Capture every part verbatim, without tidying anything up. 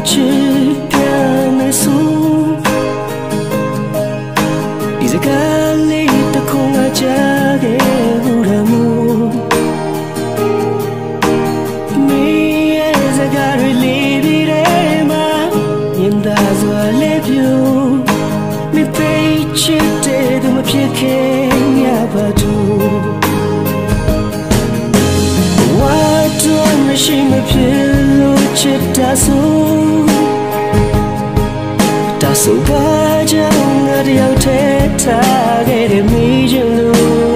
chicken soup. Is a galley the conga jagge uramu. Me as a gary lady rema in the live you. Me pay chitted my chicken yabadu. She me pillow chit taso taso baja ngari au te ta gere mi julu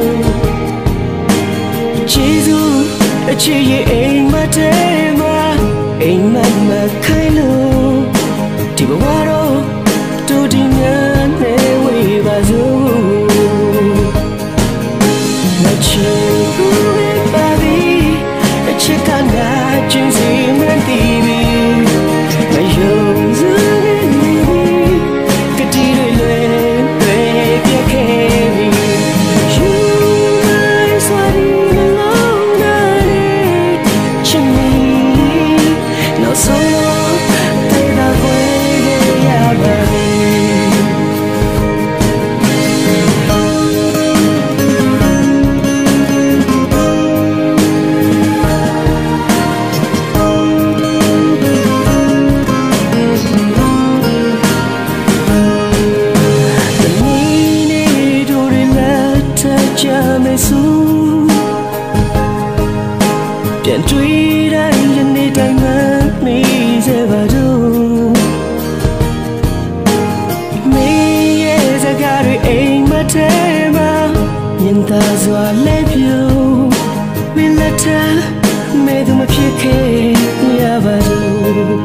Jesu a chi ye ain ma te ma ain ma ma kai lu di ba wa ro tu di nya ne we ba zu na chi ba bi Chikana jinsi mantibi, ayom zuri, katiri lue lue kekemi. Yumai swari nalonare, chimi, no solo te da kwege yabari. Pian truy đã nhân đi tay mắt mi sẽ vào đâu mi ye ra ga rồi anh mà thế mà nhìn ta dọa lép yêu mi là ta mẹ tôi mà phía kề nhà vào đâu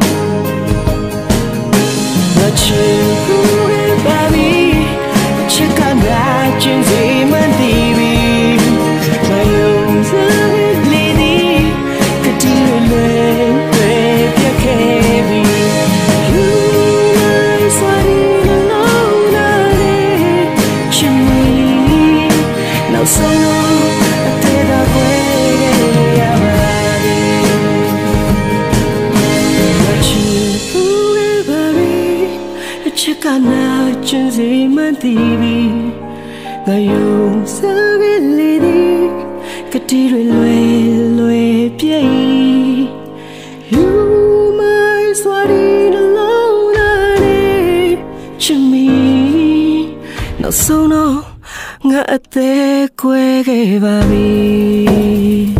mà chưa biết bao bi chỉ cần là chuyện gì mà đi bi mà yêu dấu Chikana chunzi mantibi ngayong sagilidi katiri lue lue piai Yumai swari nalonare chimi no sono nga ate kwege babi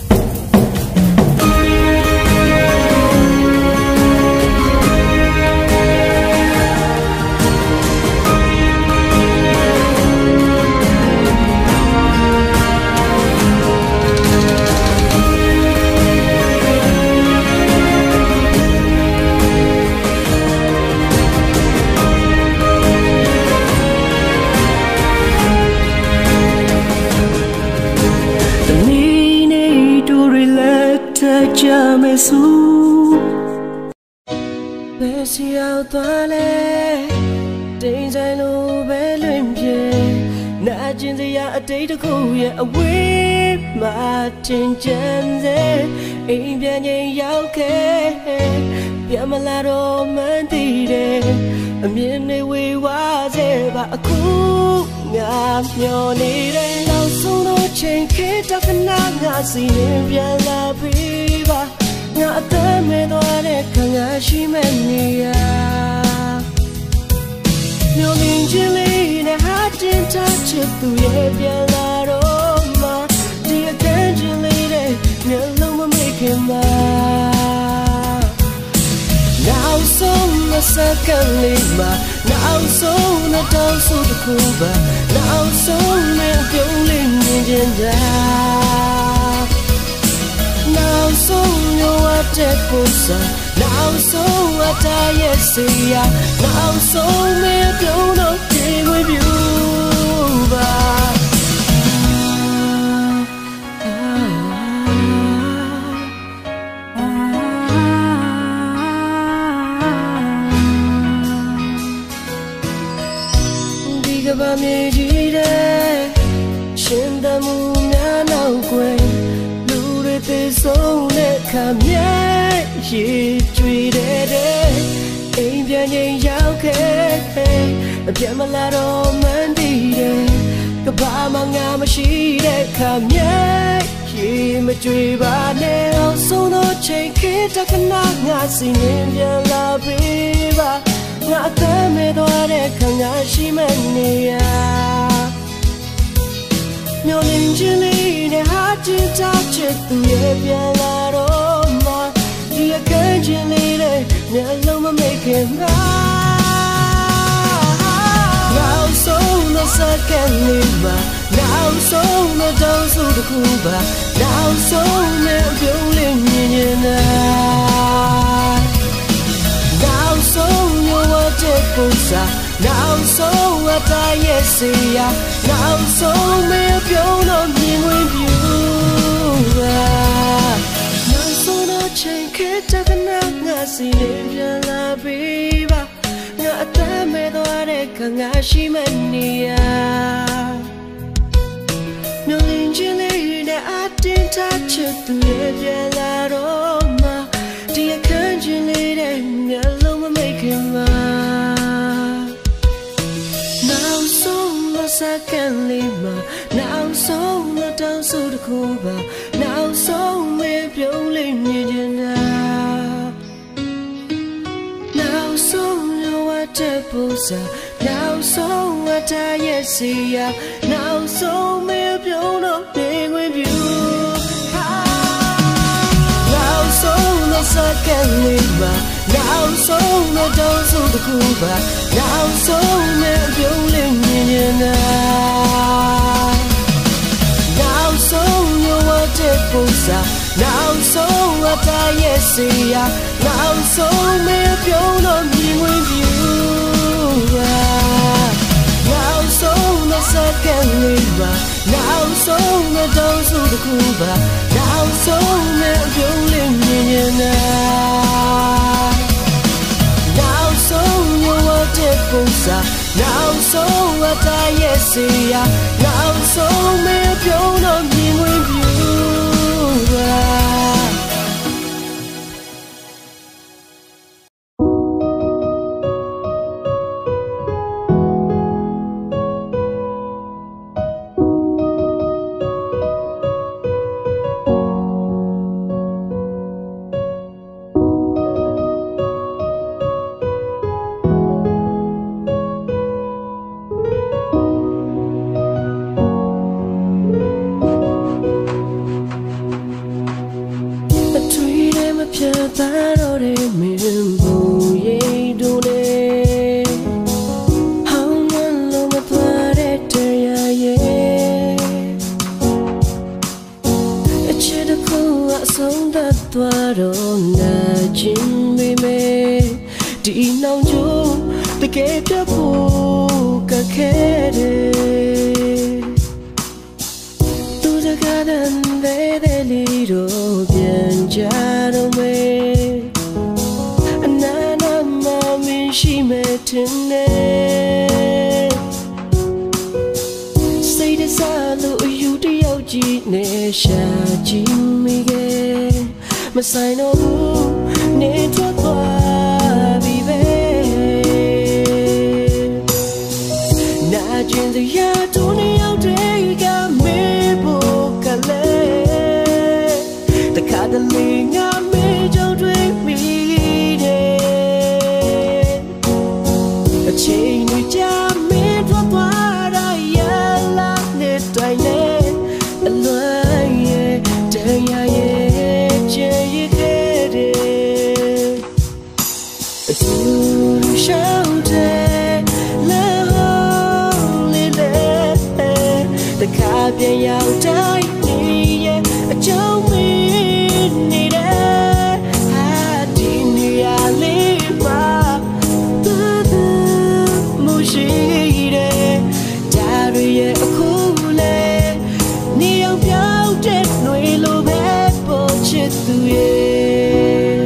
Chame su Besi ao toale Ding zai lu be luyện pye Na jin zi ya a day to go ya away Ma tin chen ze Ein bian yin yao ke Bian ma la do man ti de A mian ne we wa ze ba a ku Nga myo ni de Lao sung no chen ke ta ka na nga si yin bian la bi Nga ta me do re ka nga shi me ni ya Myo min jin li ne ha jin ta chit tu ye bian la ro ma Di a kan jin li de myo long ma me kin ma Now so na sa kan li ma Now so na dao so de ku ba Now so me pyong lin yin jin da Now so you are dead person Now so I die yes ya Now so me don't know with you but Diga ba me jide Shin da mu na nao kwe Lu re te song ne ka mye Yi chui de de ပြန်ရင်ရောက်ခဲ့အပြတ်မလာတော့မှန်းတည်တယ်ကဘာမှငါမရှိတဲ့ခါမြဲရေမကြွေပါနဲ့အောင်ဆုံးတော့ချိန်ခေတ္တခဏငါစီနေပြန်လာပေးပါငါအသက်မဲ့သွားတဲ့ခါငါရှိမနေရမျောလင်းခြင်းလေးနဲ့ဟာကျင်ချချစ်သူရဲ့ပြန်လာတော့မှဒီအခန်းချင်းလေးနဲ့မျက်လုံးမမိတ်ခင်မှာနောက်ဆုံးတော့စကန်လေးမှာနောက်ဆုံးတော့တောင်းဆိုတစ်ခုပါနောက်ဆုံးနဲ့ပြုံးလေးမြင်နေတာနောက်ဆုံးရောတဲ့ပုံစံနောက်ဆုံးအတိုင်းရဲ့စီယာနောက်ဆုံးမပြုံးတော့မြင်ဝင်ပြူပါနောက်ဆုံးတော့ချိန်ခေတ္တကနာငါစီရင်ပြန်လာပေးပါငါအသက်မဲ့သွားတဲ့ခါငါရှိမနေရမျောလင်းခြင်းလေးနဲ့အတင်းထားချစ်သူရဲ့ပြန်လာတော့မှဒီအခန်းချင်းလေးတဲ့မျက်လုံးမမိတ်ခင်မှာနောက်ဆုံးတော့စကန်လေးမှာနောက်ဆုံးတော့တောင်းဆိုတစ်ခုပါနောက်ဆုံးမပြုံးလေးမြင်နေတာနောက်ဆုံးရောတဲ့ပုံစံနောက်ဆုံးအတိုင်းရဲ့စီယာနောက်ဆုံးမပြုံးတော့နေဝင်ပြူနောက်ဆုံးတော့စကန်လေးမှာနောက်ဆုံးတော့တောင်းဆိုတစ်ခုပါနောက်ဆုံးမပြုံးလေးမြင်နေတာနောက်ဆုံးရောတဲ့ပုံစံနောက်ဆုံးအတိုင်းရဲ့စီယာနောက်ဆုံးမပြုံးတော့မြင်ဝင်ပြူနောက်ဆုံးတော့စကန်လေးပါနောက်ဆုံးတော့တောင်းဆိုတစ်ခုပါနောက်ဆုံးမပြုံးလေးမြင်နေတာနောက်ဆုံးရောတဲ့ပုံစံနောက်ဆုံးအတိုင်းရဲ့စီယာနောက်ဆုံးမပြုံးတော့မြင်ဝင်ပြူမဆိုင်တော့ဘူးနေထွက်သွားပြီပဲနာကျင်စရာတို့နေရောက်တဲ့ကမေးဖို့ကလေးတခါတလေငါမေးကြောင့်တွေ့မိတယ်အချိန်တွေကြာမင်းထွက်သွားတာရလာနေတိုင်းနဲ့အလွန်ရဲ့တရားရဲ့ပြန်ရောက်တိုင်းနေရဲ့အကြောင်းမင်းနေတယ်ဟာဒီနေရာလေးမှာသူသူမရှိတယ်ဒါတွေရဲ့အခုလေနေအောင်ပြောင်းတဲ့ຫນွေလိုပဲပေါ်ချစ်သူရဲ့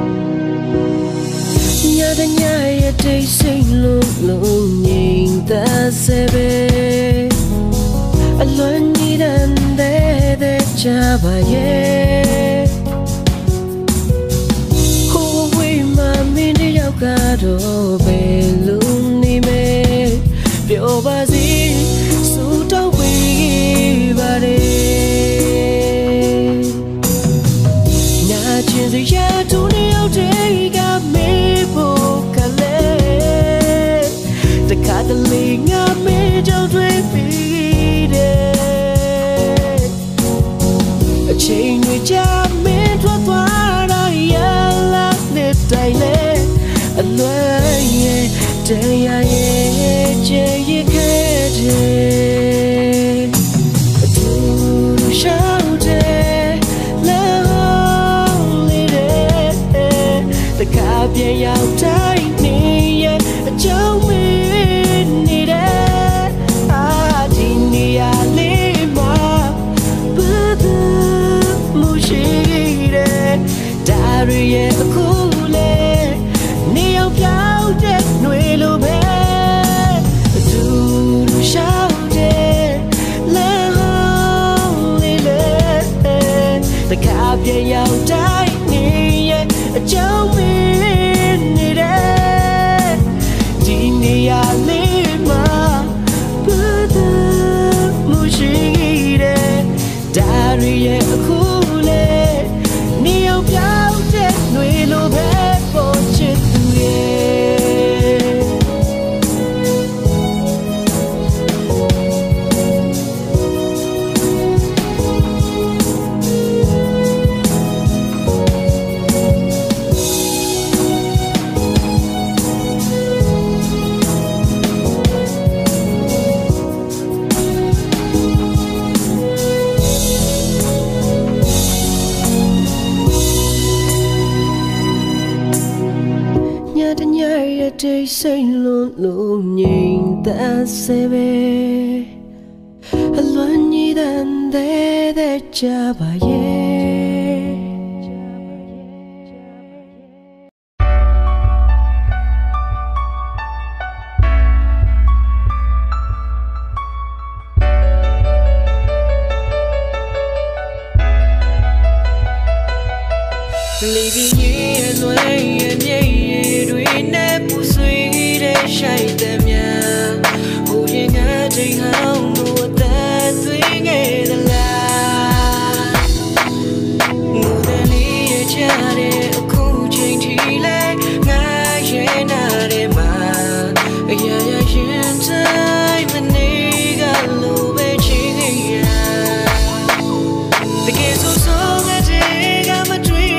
ညတဲ့ညရဲ့တိတ်ဆိတ်လုံးလုံးငြိမ်သက်စေပဲအလွန်ကြီးတဲ့ချပါရဲ့ဟိုဝေးမှမင်းတယောက်က do belu me pyo basi su tau pi bare na chin se ya tu ni out de ga me po kale the kadali nga me jau twe pi de a chain we ja me twa twa ra ya la ne dai le a lwe ye de ya ye che ye ke de a tu shao de la li de the ka bien yao dai ni ye a chau me ni de a di ni ya le ma bu du mu shi de da ri ye a ku le ni yao piao de nui lu be du du shao de la li le the ka bien yao dai ni ye a chau me ni de di ni ya le ma bu du mu shi de da ri ye a ku le ni yao piao de nui lu be po chit tu ye day say luôn luôn nhìn ta sẽ về luôn như đàn để để cha bà ye living in a way and yeah doing that pussy that shy them yeah who you got to how know that thing is a lie more than a child a cool change he like I ain't not in my yeah yeah yeah time and nigga low bitching yeah the kids so song I take I'm a dream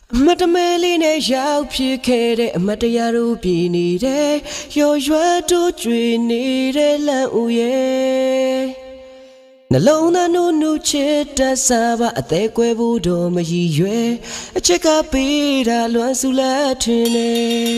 မတမဲလေးနဲ့ရောက်ဖြစ်ခဲ့တဲ့အမတရားတို့ပြည်နေတဲ့ရော်ရွယ်တို့ကျွေနေတဲ့လမ်းဦးရဲ့နှလုံးသားနုနုချစ်တတ်စားပါအသေးကွဲဖို့တော့မရည်ရွယ်အချစ်ကပေးတာလွမ်းစုလက်ထင်နေ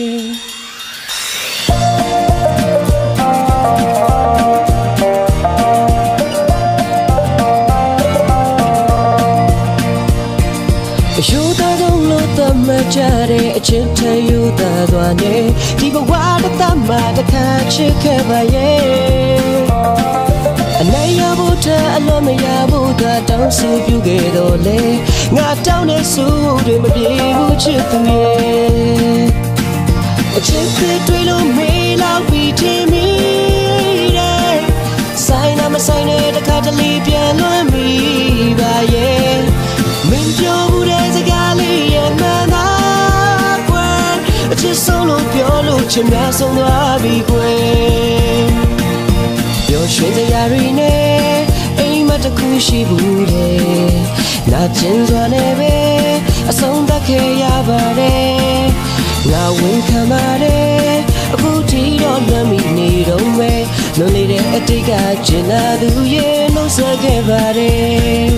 ယူသားဆုံးလို့သတ်မှတ်ကြတဲ့အချင်းထယူသားသွားနေဒီဘဝတစ်သက်မှာတစ်ခါချစ်ခဲ့ပါရဲ့အနိုင်ရဖို့တဲ့အလွန်မရဖို့သာတောင်းဆိုပြုခဲ့တော့လေငါတောင်းတဲ့ဆုတွေမပြေဘူးချစ်သူရဲ့အချစ်တွေလို့မေးလောက်ပြီးထင်မိတယ်ဆိုင်နာမဆိုင်တဲ့တစ်ခါတလေပြန်လွမ်းမိပါရဲ့မင်းပြောဘူးတဲ့စကားလေးရဲ့မှန်သားကွယ်အချစ်ဆုံးလို့ပြောလို့ချင်များဆုံးသွားပြီကွယ်ပျော်ရွှင်စရာတွေနဲ့အိမ်မတခုရှိဘူးလေနာကျင်စွာနဲ့ပဲအဆုံးသတ်ခဲ့ရပါတယ်ငါဝန်ခံပါတယ်အခုထိတော့လွမ်းမိနေတော့မယ်လွန်နေတဲ့အတိတ်ကကျင်လာသူရဲ့နှုတ်ဆက်ခဲ့ပါတယ်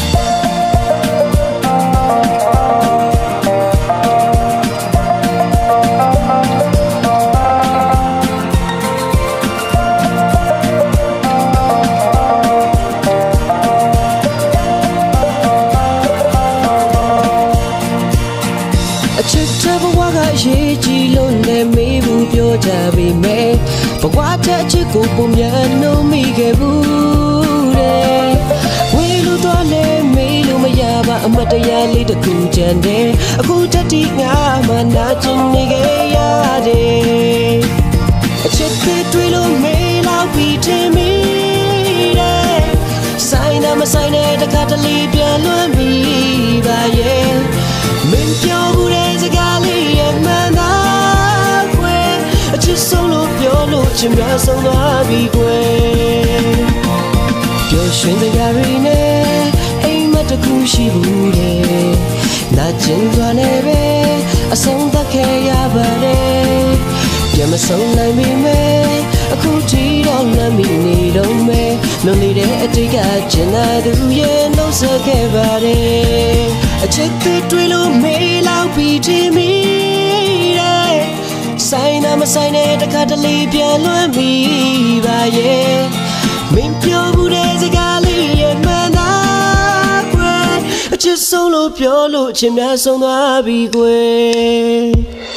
ရေးကြည့်လို့လည်းမေးဘူးပြောကြပေမဲ့ဘဝတစ်ချစ်ကိုပုံမြန်နှုံးမိခဲ့ဘူးတဲ့ဝေလူတော့လည်းမေးလို့မရပါအမတ်တရားလေးတစ်ခုကြံတယ်အခုတတိငါမှနာကျင်နေခဲ့ရတယ်အချစ်တွေလို့မေးလောက်ပြီးထင်မိတယ်ဆိုင်နာမဆိုင်တဲ့တခါတလေပြန်လွမ်းမိပါရဲ့မင်းပြောဘူးတဲ့စကားလေးရဲ့မှန်သားကွယ်အချစ်ဆုံးလို့ပြောလို့ချင်များဆုံးသွားပြီကွယ်ပျော်ရွှင်စရာတွေနဲ့အိမ်မတခုရှိဘူးလေနာကျင်စွာနဲ့ပဲအဆုံးသတ်ခဲ့ရပါတယ်ပြန်မဆုံးနိုင်ပေမဲ့အခုထိတော့လမ်းမိနေတော့မယ်လွန်နေတဲ့အတိတ်ကကျင်လာသူရဲ့နှုတ်ဆက်ခဲ့ပါတယ်အချစ်တွေလို့မေးလောက်ပြီးထင်မိတယ်ဆိုင်နာမဆိုင်တဲ့တခါတလေပြန်လွမ်းမိပါရဲ့မင်းပြောဘူးတဲ့စကားလေးရဲ့မှန်သားကွယ်အချစ်ဆုံးလို့ပြောလို့ချင်များဆုံးသွားပြီကွယ်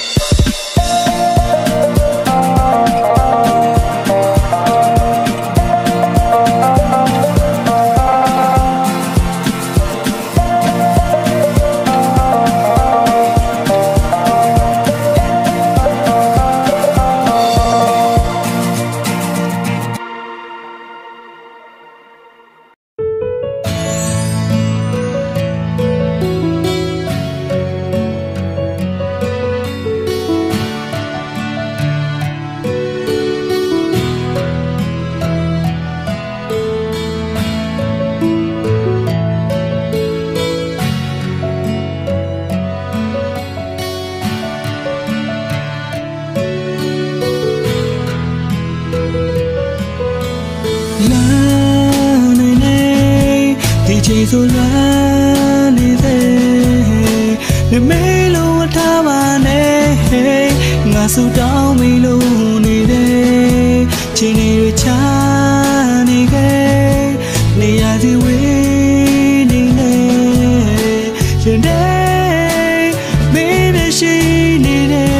ဆိုလွမ်းနေတဲ့နေမေလို့ထားပါနဲ့ငါဆိုတောင်းမလို့နေတယ်ချင်းနေရချနေခဲ့နေရစီဝေးနေနေရင်တဲ့မင်းနဲ့ရှိနေ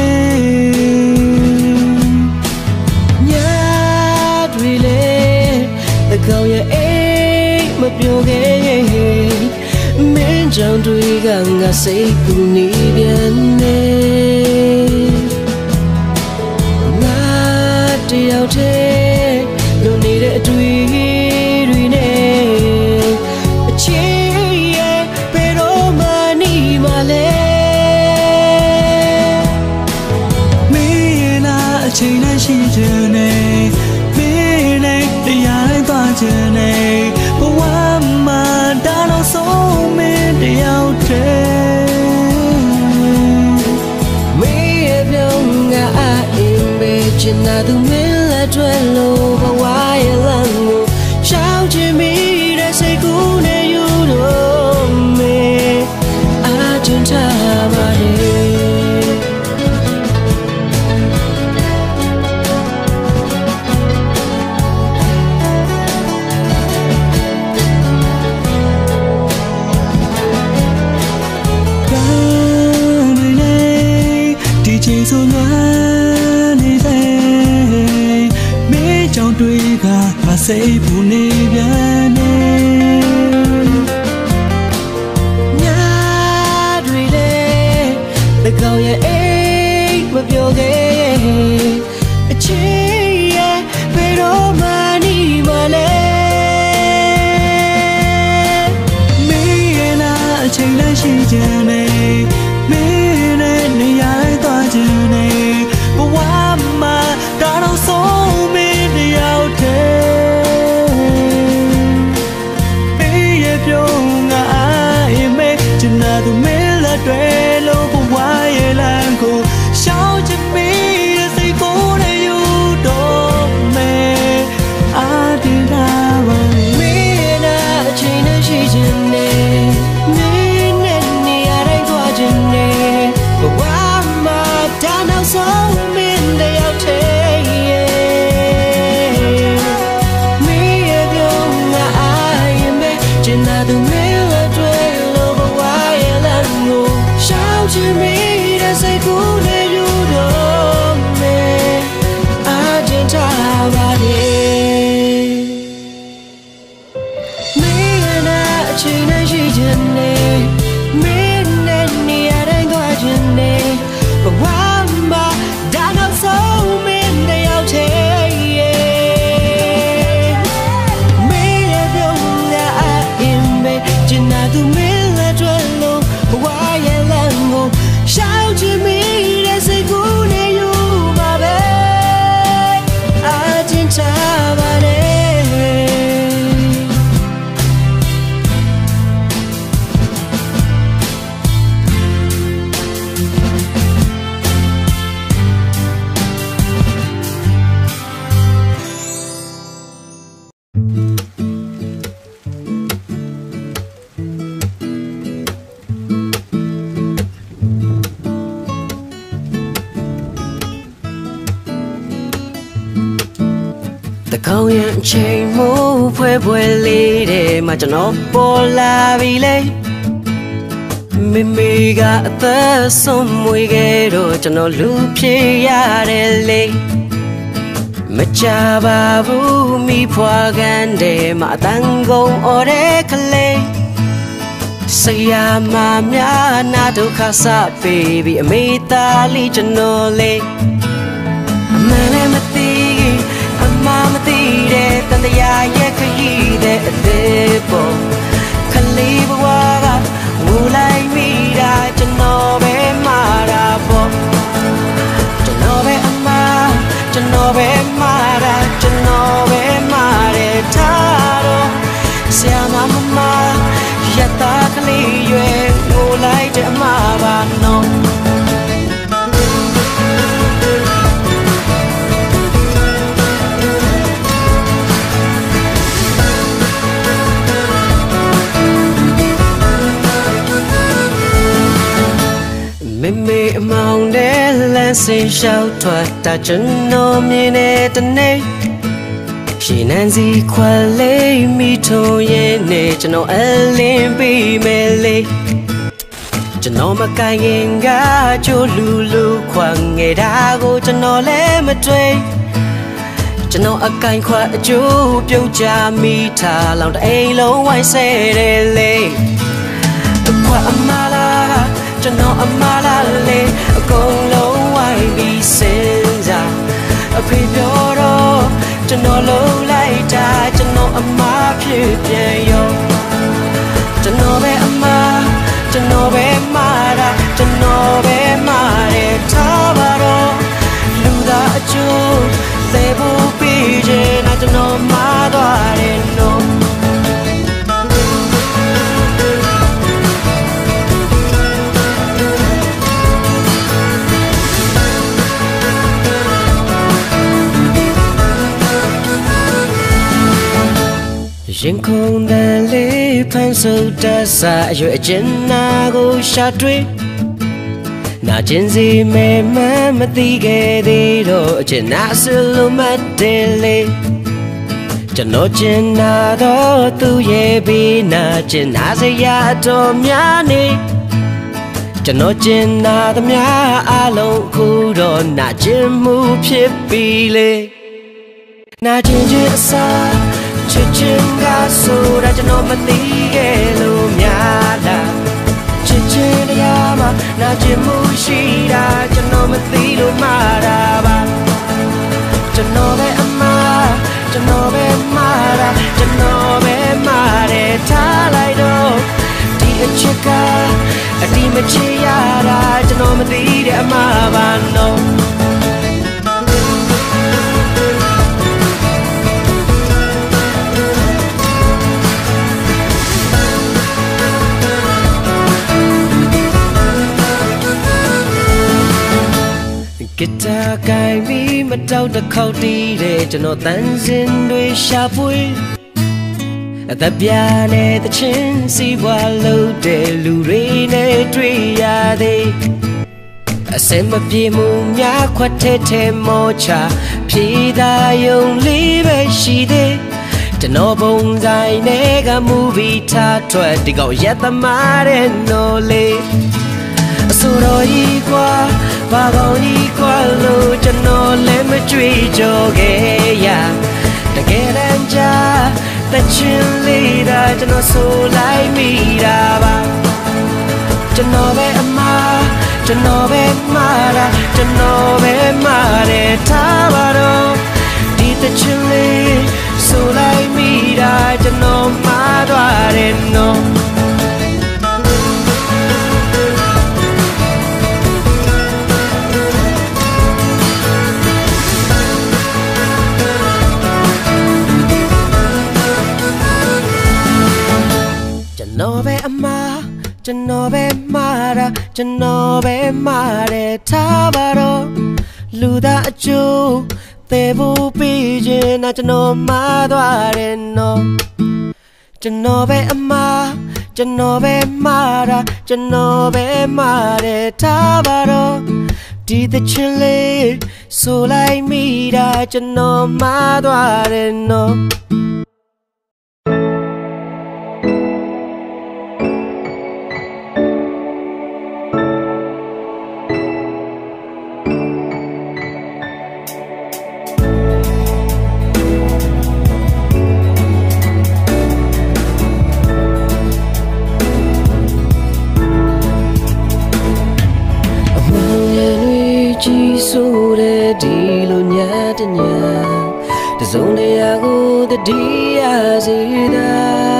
တယ်ညတွေလေအကောင်ရဲ့အိမ်မပြောခဲ့မင်းကြောင့်တွေကငါစိတ်ကူနေပြန်နေငါတယောက်တည်းလုံနေတဲ့အတွေ့တွေနဲ့အချစ်ရဲ့ဘယ်တော့မှနေမလဲမင်းလားအချိန်နဲ့ရှိချင်နေမင်းနဲ့တရားနဲ့သွားချင်နေဘဝမှာဒါတော့ဆုံးမင်းတယောက်တည်း China tu mela duelo bawaye langu Shao jimi da se kune yudo me Ajunta bade D J so I say Puneviane Nyadrile the girl ya eight with your gay a cheer pero mani male me and I change like she jane me and the eye thought jane but why my don't so me the out there tu mela duelo bawaye langu Shao jimi da se kune yudo me Adina bade me na china shi jine me ne ni arai twa jine bawama da naw so min da yaw the me ye byong nga ai me china tu mela duelo Shao jimi da se kune yudo me Ajunta bade Me na china shi jane Me ne ni arai twa jane Bawama da naw so min da yaw the Me ye byong nga ai me china tu mela duelo bawaye langu Shao jimi da se kune yu ma be Ajunta bade Câu chuyện chain mũ phê phê li để mà cho nó bỏ la vì lấy mình mi gà tớ sống mùi ghê rồi cho nó lúc chế ya để lấy mà cha bà vũ mi phá gan để mà tăng gông ở đây khá lê say ya mà mιά na đâu khá xa phê vì mi ta li cho nó lê mà lê mà tí Mama tire tanda ya ye kayi de de bo khali bwa wu lai mi da chano be ma da bo chano be ama chano be ma da chano be ma de ta ro sia ma mama ya ta khali yue wu lai de ma ba no Me mong để lên xin sao thoát ta chân nó mi nè tân nè chỉ nên gì qua lấy mi thôi ye nè chân nó lên bi mê lê chân nó mà cay nghiêng gà cho lu lu khoảng ngày đã go chân nó lẽ mà chơi chân nó ở cạnh khoa chú biểu cha mi thà lòng đã lâu ai sẽ để lê qua mà la cho nó ama la le con lâu ai bị sinh ra ở phía đó cho nó lâu lại ta cho nó ama phía bên yo cho nó bé ama cho nó bé ma ra cho nó bé ma để ta vào đó lưu đã chú để bu pi je na cho nó ma đoa đến nó ရင်ခုန်တန်လေးဖန်ဆုပ်တတ်စာအရွယ်အကျဉ်းနာကိုရှာတွေ့နာကျင်စီမဲမှန်းမသိခဲ့သေးတော့အကျဉ်းနာဆလုံးမတယ်လေကျွန်တော်ကျင်နာတော့သူရဲ့ဘေးနာကျင်နာစရာတော်များနေကျွန်တော်ကျင်နာသမျှအလုံးခုတော့နာကျင်မှုဖြစ်ပြီလေနာကျင်ခြင်းအစားချစ်ခြင်းကဆိုတာကျွန်တော်မသိခဲ့လို့များလားချစ်ခြင်းတရားမှာနာကျင်မှုရှိတာကျွန်တော်မသိလို့မှားတာပါကျွန်တော်ပဲအမှားကျွန်တော်ပဲမှားတာကျွန်တော်ပဲမှားတယ်ထားလိုက်တော့ဒီအချစ်ကအတိမချရတာကျွန်တော်မသိတဲ့အမှားပါနော်ဂီတာကိုင်ပြီးမတောက်တစ်ခေါက်တီးတဲ့ကျွန်တော်တန်းစင်တွေရှာဖွေအသက်ပြားနဲ့တချင်းစီးပွားလို့တဲ့လူတွေနဲ့တွေ့ရသေးအစင်မပြေမှုများခွက်ထဲထဲမောချဖြေသာယုံလေးပဲရှိသေးကျွန်တော်ပုံဆိုင်နဲ့ကမူဗီထားထွက်ဒီကောင်ရက်သမားတဲ့နော်လေးအဆိုတော်ကြီးကွာဘာကောင်းကြီးကွာလို့ကျွန်တော်လည်းမကြွေကြော်ခဲ့ရတကယ်တမ်းကျတချင်လေးတာကျွန်တော်ဆိုလိုက်မိတာပါကျွန်တော်ပဲအမှားကျွန်တော်ပဲမှားတာကျွန်တော်ပဲမှားတယ်ထားပါတော့ဒီတချင်လေးဆိုလိုက်မိတာကျွန်တော်မှားသွားတယ်နော်ကျွန်တော်ပဲအမှားကျွန်တော်ပဲမှားတာကျွန်တော်ပဲမှားတယ်ထားပါတော့လူသားအကျိုးသေဖို့ပြီးခြင်းနဲ့ကျွန်တော်မှားသွားတယ်နော်ကျွန်တော်ပဲအမှားကျွန်တော်ပဲမှားတာကျွန်တော်ပဲမှားတယ်ထားပါတော့ဒီသချင်းလေးဆိုလိုက်မိတာကျွန်တော်မှားသွားတယ်နော်ကြီးဆိုတဲ့ဒီလိုညတညတစုံတရာကိုတတိယစီတာ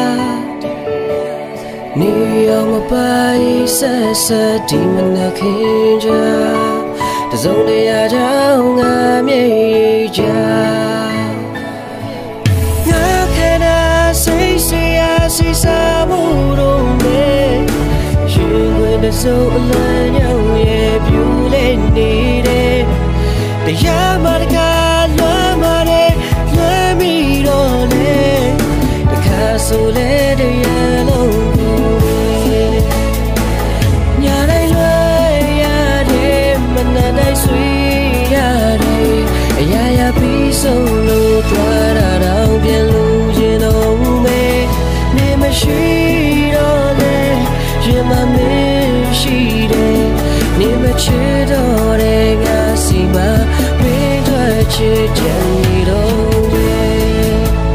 နေရောမပိုင်ဆက်ဆက်ဒီမနခင်ကြတစုံတရာကြောင့်ငါမြေကြငါခဲနာစိတ်စီယာစီစာမှုတော့နေရှင်ခွင်တစုံအလန်းညောင်ရဲ့ပြူလေးနေတရားမတကားလွမ်းမတဲ့လွမ်းမိတော့လေတခါဆိုလေတရားလုံးကိုညာတိုင်းလွမ်းရတယ်မနာတိုင်းဆွေးရတယ်အရာရာပြီးဆုံးလို့သွားတာတော့ပြန်လို့ရင်တော့မဲနေမရှိတော့လေရင်မမရှိတယ်နေမချစ်တော့တဲ့ငါစီမမင်းတို့ချစ်ကြတော့ရဲ့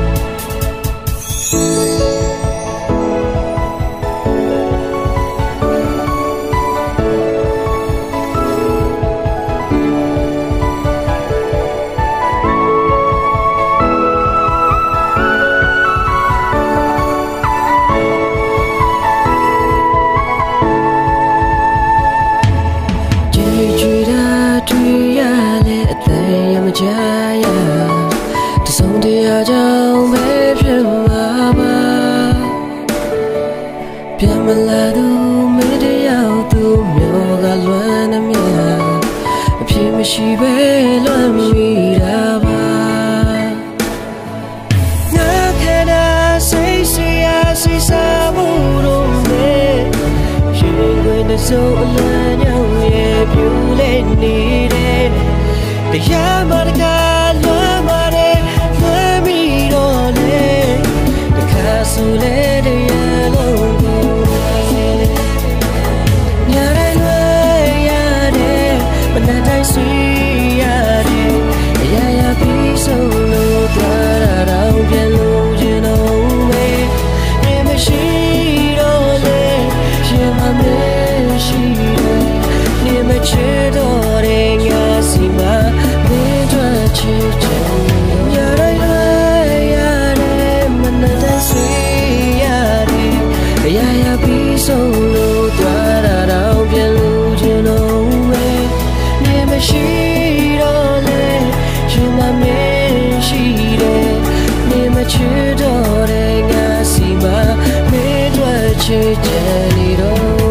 ကြရတစုံတရာကြောင့်ပဲဖြစ်မှာပါပြန်မလာသူမင်းတယောက်သူမျိုးကလွမ်းနေမြအဖြစ်မရှိပဲလွမ်းမိတာပါငါခဏစိ so alone yeah you need it the yamarga lamare fami dole the castle the yellow nyare yare banana sweet yare ya ya be so low around yellow you know me never she dole she my me she never chedore ya sima me twa chi chen yare yare banana sweet yare ya ya be so low around yellow you know me never she dole she my me she never chedore ya sima me twa chi chen ni do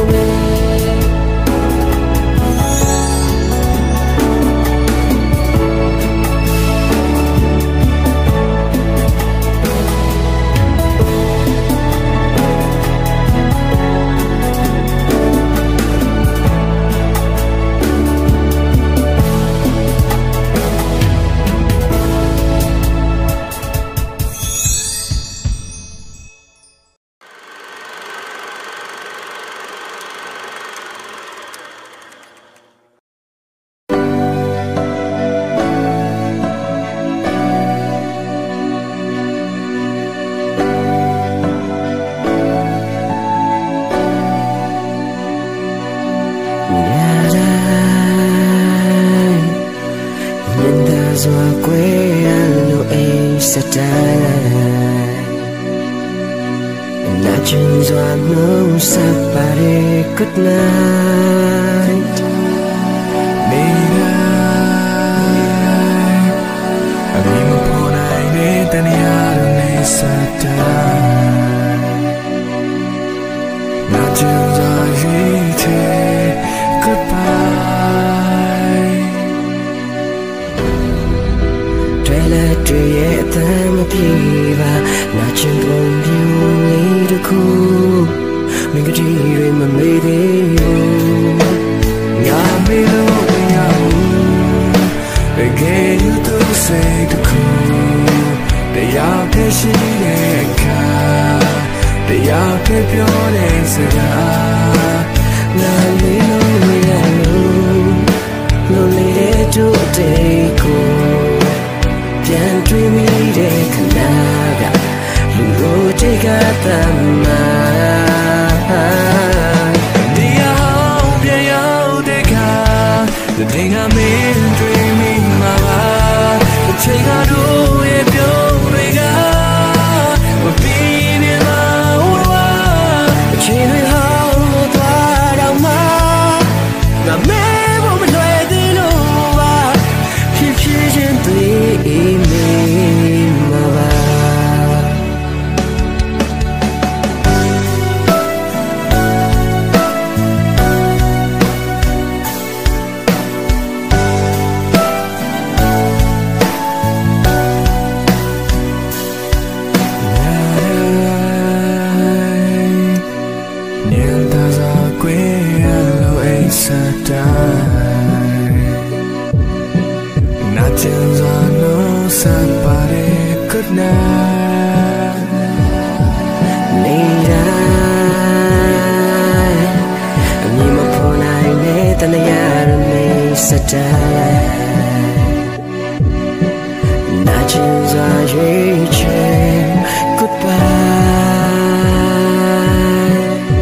Good night. Mira, a mí me pone ahí tenía una sata. Na juza yite goodbye. Trailer tuye tam piva na chimbom biu ni ku. Mình cứ chỉ về mà mê thế nhà mê lo nhà để nghe như tôi say được không để giao thế gì để cả để giao thế biểu để sẽ ra nhà mê lo nhà luôn luôn để cho thế côပြန်တွေ့မိတဲ့ခဏကလူကိုကြိတ်ကတမ်းမှာတရားပြန်ရောက်တဲ့ခါတဲ့ငါမင်းတွေ့မိမှာပါအချိန်ကတို့ရဲ့ပြုံးတွေကမပြီးနေမှာဟောအချိန်တွေဟောင်းလို့သွားတော့မှငါမဲဖို့မလွယ်သေးလို့ပါဖြစ်ဖြစ်ချင်းတွေ့မိမှာပါGood night. Need I? Ni ma phone ai ne tan ya me sata. Na chin za ye che goodbye.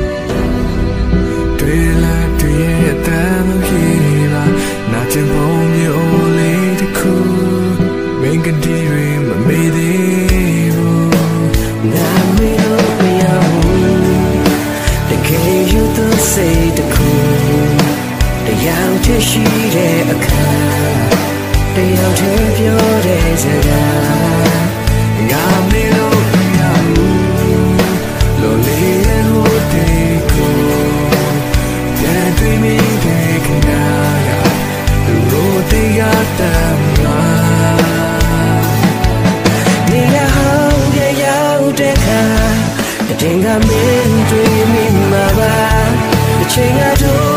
Tui la tui ye tam hi la na chin bom ye o le de ku. Mình cần đi về mà mê đi vô Nga mê đâu mê áo Để kê yêu tôi say được không Để giao thế shi để ở khá Để giao thế biểu để ra ra Nga mê đâu mê áo Lô lê hô tê cô Để tuy mê tê khả ngà Đủ rô tê gà tâm ngà Tenga men dreaming my life, the chain I do.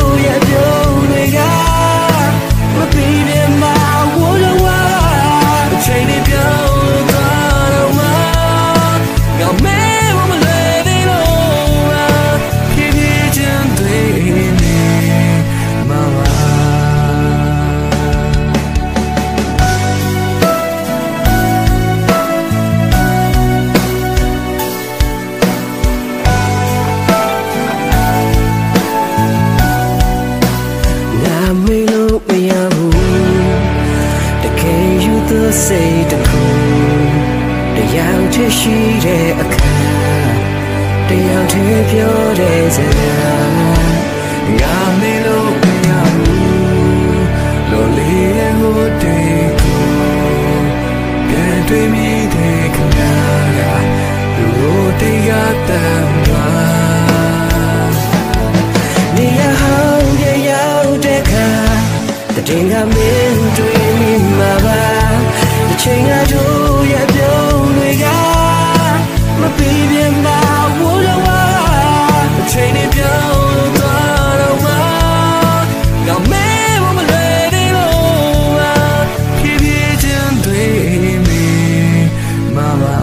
take your days and got me looking at you. Lonely and good day go. Can't we meet again? You wrote the goddamn one. Near home, yeah, you take her. The thing I'm in, dreaming my bad. The chain I do, yeah, don't we got my baby and my wood. Train it down, thought of what now me, woman, lady, low. Keep it in dreaming, mama.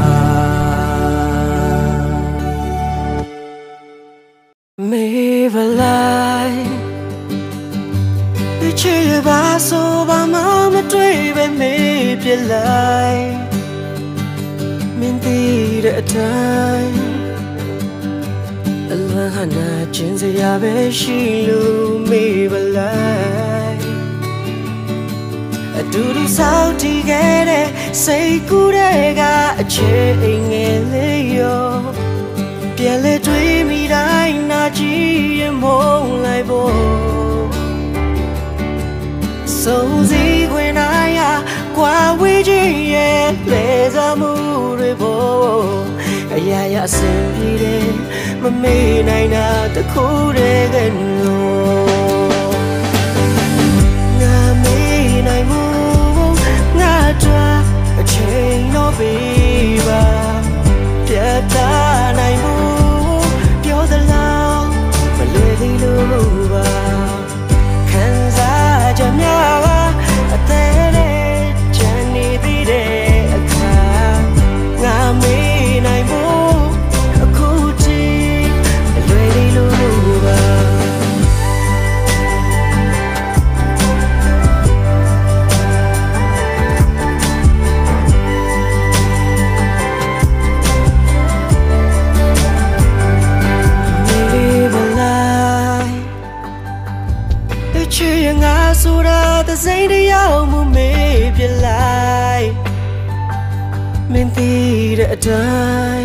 Maybe lie. The chair was so by mama, dreaming, maybe lie. Minty at a time. Hana chinze ya be shilu me balai Aduru sauti gere say kurega ache ingele yo Piele tui mi dai na ji mong lai bo So zi when I ya kwa we ji ye le za mu re bo Aya ya simpi de mà mê này na ta khu để gần rồi ngà mê này mu ngà tra chơi nó vì bà tiếc ta này mu yêu ta lao mà lười đi lưu bà khăn ra chăm nhà ba té để chân đi đi để khá ngà mê này mu ta dây đi áo mù mê biết lại mình ti đã trái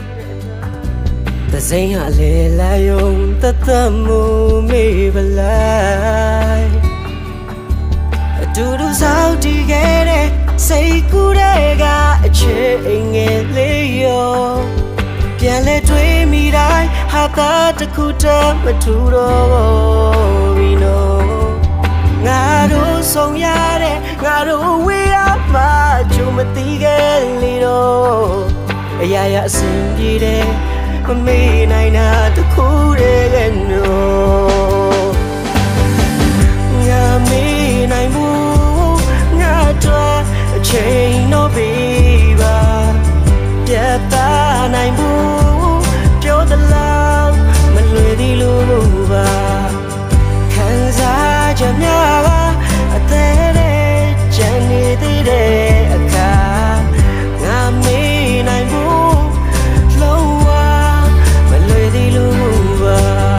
ta dây hạ lệ lại ông ta tâm mù mê biết lại đủ đủ sao đi ghé đây say cú đây ga chế nghe lấy yoပြန်လဲတွေးမိတိုင်းဟာတာတစ်ခုတည်းမထူတော့ဘူးနော်ငါတို့ဆုံးရတဲ့ငါတို့ဝေးရမှာကြုံမသိခဲ့လေတော့အရာရာအစဉ်ပြေတယ်မမေ့နိုင်တာတစ်ခုတည်းကနော်ငါမေ့နိုင်မှုငါတို့အချိန်တော့ပြီပါပြတ်သားနိုင်မှုပြောသလားမလွယ်သေးလို့ပါခံစားချက်များပါအသေးတဲ့ကြံနေသေးတဲ့အခါငါမေ့နိုင်မှုလုံးဝမလွယ်သေးလို့ပါ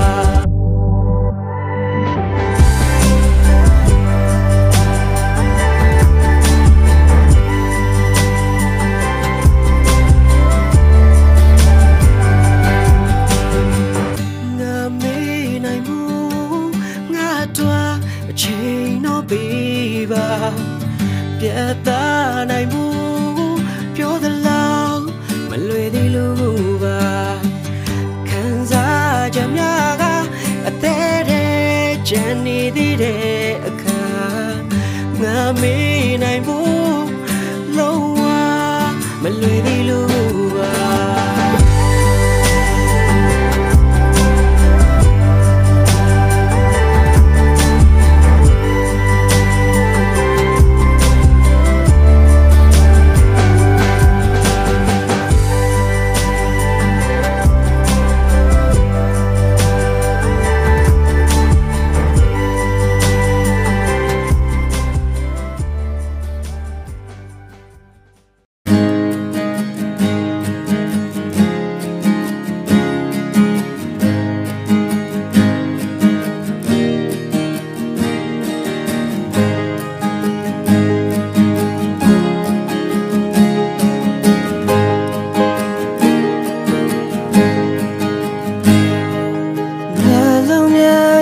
ပြတ်သားနိုင်မှုပြောသလားမလွယ်သေးလို့ပါခံစားချက်များကအသေးတဲ့ကြံနေသေးတဲ့အခါငါမေ့နိုင်မှုလုံးဝမလွယ်သေးလို့ပါ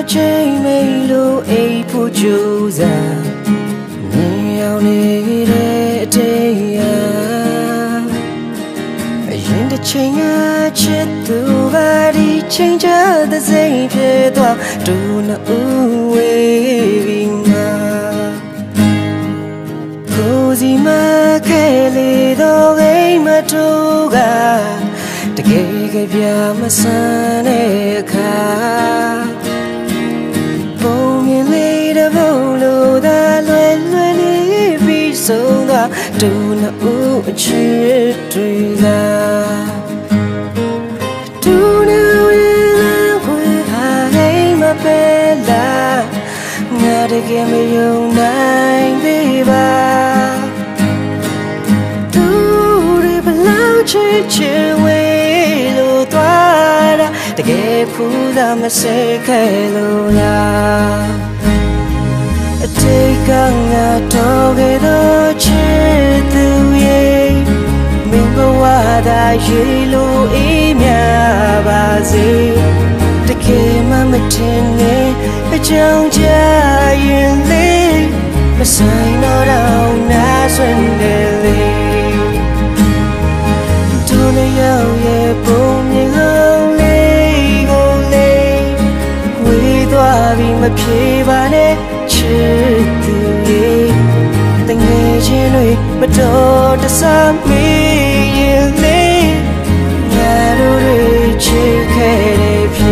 ချိန်မိလို့အိပ်ဖို့ကြိုးစားမြင်ရောက်နေတဲ့အတေးရအရင်တစ်ချိန်ကချစ်သူပါဒီချိန်ချတဲ့စိတ်ဖြစ်သွားဒူနှစ်ဦးဝေးပြီးငါကိုစီမခဲလေတော့အိမ်မတူကတကယ်ကြပြမဆန်းတဲ့အခါပုံမြင်လေးတဲ့ဘုံလိုသာလွယ်လွယ်လေးပြီးဆုံးသွားဒူနှစ်ဦးအချစ်တွေကဒူနှစ်ဦးရဲ့ခွေဟာအိမ်မပဲလားငါတကယ်မယုံနိုင်သေးပါသူတွေဘလောက်ချစ်ချင်ဝေးလို့သွားတာတကယ်ဖူးတာမစဲခဲလို့လားအတိတ်ကငါတော့ခဲ့တော့ချစ်သူရဲ့မင်းဘဝသာရေလို့အေးမြပါစေတကယ်မှမထင်နဲ့အကြောင်းကြရင်လေမဆိုင်တော့တော့နာဆွနေလေသူနဲ့ရောက်ရဲ့ပုံမြင်အောင်လေးကိုလေးဝေးသွားပြီးမပြေပါနဲ့ချစ်သူရဲ့တငယ်ချင်းတွေမတော်တဆမေးရင်လေငါတို့တွေချစ်ခဲ့တဲ့ပြေ